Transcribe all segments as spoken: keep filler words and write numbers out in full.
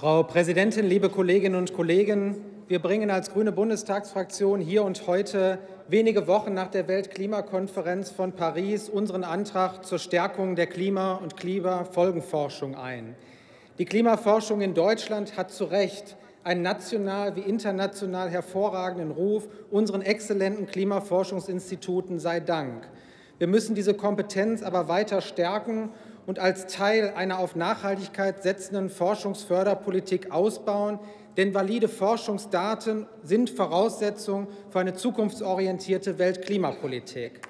Frau Präsidentin, liebe Kolleginnen und Kollegen! Wir bringen als Grüne Bundestagsfraktion hier und heute, wenige Wochen nach der Weltklimakonferenz von Paris, unseren Antrag zur Stärkung der Klima- und Klimafolgenforschung ein. Die Klimaforschung in Deutschland hat zu Recht einen national wie international hervorragenden Ruf. Unseren exzellenten Klimaforschungsinstituten sei Dank. Wir müssen diese Kompetenz aber weiter stärken und als Teil einer auf Nachhaltigkeit setzenden Forschungsförderpolitik ausbauen, denn valide Forschungsdaten sind Voraussetzung für eine zukunftsorientierte Weltklimapolitik.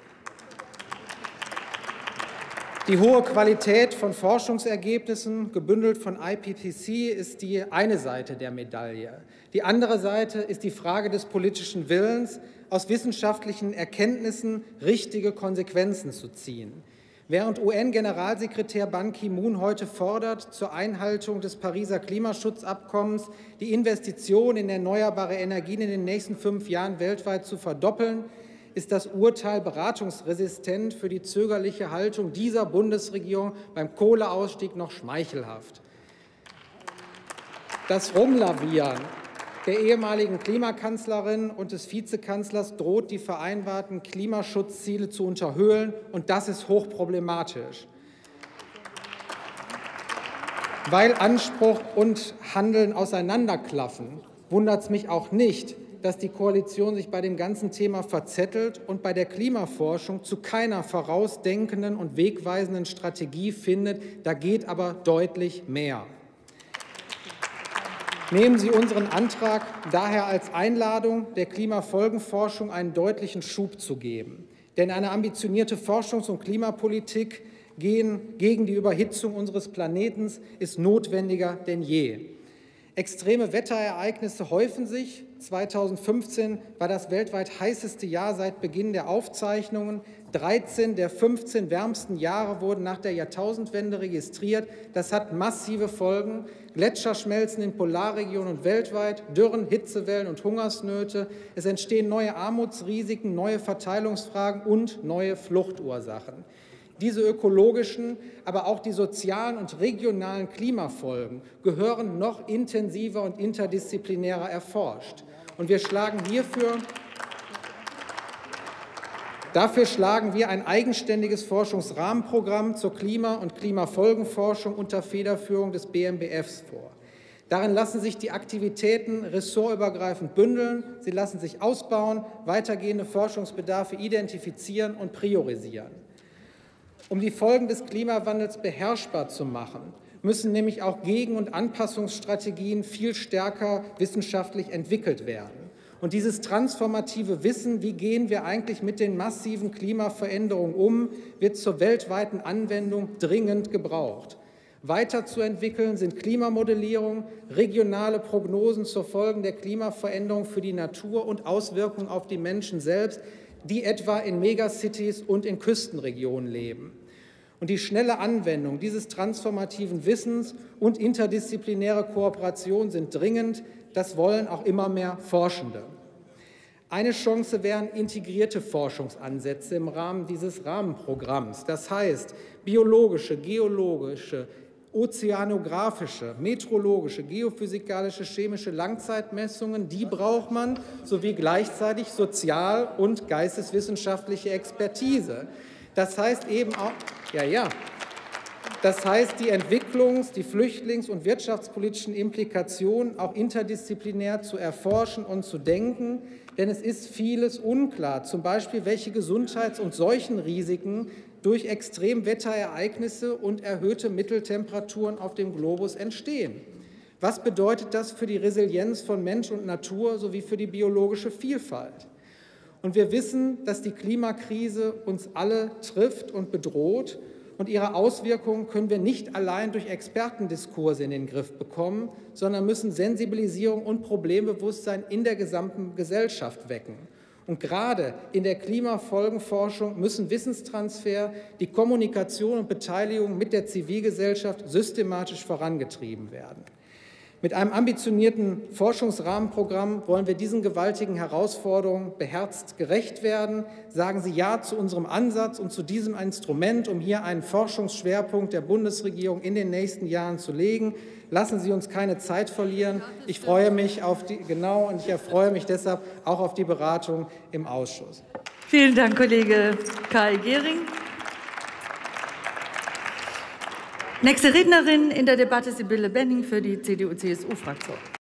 Die hohe Qualität von Forschungsergebnissen, gebündelt von I P C C, ist die eine Seite der Medaille. Die andere Seite ist die Frage des politischen Willens, aus wissenschaftlichen Erkenntnissen richtige Konsequenzen zu ziehen. Während U N-Generalsekretär Ban Ki-moon heute fordert, zur Einhaltung des Pariser Klimaschutzabkommens die Investitionen in erneuerbare Energien in den nächsten fünf Jahren weltweit zu verdoppeln, ist das Urteil beratungsresistent für die zögerliche Haltung dieser Bundesregierung beim Kohleausstieg noch schmeichelhaft. Das Rumlavieren der ehemaligen Klimakanzlerin und des Vizekanzlers droht, die vereinbarten Klimaschutzziele zu unterhöhlen, und das ist hochproblematisch. Weil Anspruch und Handeln auseinanderklaffen, wundert es mich auch nicht, dass die Koalition sich bei dem ganzen Thema verzettelt und bei der Klimaforschung zu keiner vorausdenkenden und wegweisenden Strategie findet. Da geht aber deutlich mehr. Nehmen Sie unseren Antrag daher als Einladung, der Klimafolgenforschung einen deutlichen Schub zu geben. Denn eine ambitionierte Forschungs- und Klimapolitik gegen die Überhitzung unseres Planeten ist notwendiger denn je. Extreme Wetterereignisse häufen sich. zweitausendfünfzehn war das weltweit heißeste Jahr seit Beginn der Aufzeichnungen. dreizehn der fünfzehn wärmsten Jahre wurden nach der Jahrtausendwende registriert. Das hat massive Folgen. Gletscher schmelzen in Polarregionen und weltweit, Dürren, Hitzewellen und Hungersnöte. Es entstehen neue Armutsrisiken, neue Verteilungsfragen und neue Fluchtursachen. Diese ökologischen, aber auch die sozialen und regionalen Klimafolgen gehören noch intensiver und interdisziplinärer erforscht. Und wir schlagen hierfür, dafür schlagen wir ein eigenständiges Forschungsrahmenprogramm zur Klima- und Klimafolgenforschung unter Federführung des B M B Fs vor. Darin lassen sich die Aktivitäten ressortübergreifend bündeln, sie lassen sich ausbauen, weitergehende Forschungsbedarfe identifizieren und priorisieren. Um die Folgen des Klimawandels beherrschbar zu machen, müssen nämlich auch Gegen- und Anpassungsstrategien viel stärker wissenschaftlich entwickelt werden. Und dieses transformative Wissen, wie gehen wir eigentlich mit den massiven Klimaveränderungen um, wird zur weltweiten Anwendung dringend gebraucht. Weiterzuentwickeln sind Klimamodellierung, regionale Prognosen zur Folgen der Klimaveränderung für die Natur und Auswirkungen auf die Menschen selbst, die etwa in Megacities und in Küstenregionen leben. Und die schnelle Anwendung dieses transformativen Wissens und interdisziplinäre Kooperation sind dringend. Das wollen auch immer mehr Forschende. Eine Chance wären integrierte Forschungsansätze im Rahmen dieses Rahmenprogramms. Das heißt, biologische, geologische, ozeanografische, meteorologische, geophysikalische, chemische Langzeitmessungen, die braucht man, sowie gleichzeitig sozial- und geisteswissenschaftliche Expertise. Das heißt eben auch, ja, ja, das heißt, die Entwicklungs-, die Flüchtlings- und wirtschaftspolitischen Implikationen auch interdisziplinär zu erforschen und zu denken, denn es ist vieles unklar, zum Beispiel welche Gesundheits- und Seuchenrisiken durch Extremwetterereignisse und erhöhte Mitteltemperaturen auf dem Globus entstehen. Was bedeutet das für die Resilienz von Mensch und Natur sowie für die biologische Vielfalt? Und wir wissen, dass die Klimakrise uns alle trifft und bedroht, und ihre Auswirkungen können wir nicht allein durch Expertendiskurse in den Griff bekommen, sondern müssen Sensibilisierung und Problembewusstsein in der gesamten Gesellschaft wecken. Und gerade in der Klimafolgenforschung müssen Wissenstransfer, die Kommunikation und Beteiligung mit der Zivilgesellschaft systematisch vorangetrieben werden. Mit einem ambitionierten Forschungsrahmenprogramm wollen wir diesen gewaltigen Herausforderungen beherzt gerecht werden. Sagen Sie Ja zu unserem Ansatz und zu diesem Instrument, um hier einen Forschungsschwerpunkt der Bundesregierung in den nächsten Jahren zu legen. Lassen Sie uns keine Zeit verlieren. Ich freue mich auf die, genau, und ich erfreue mich deshalb auch auf die Beratung im Ausschuss. Vielen Dank, Kollege Kai Gehring. Nächste Rednerin in der Debatte, Sibylle Benning für die C D U C S U-Fraktion.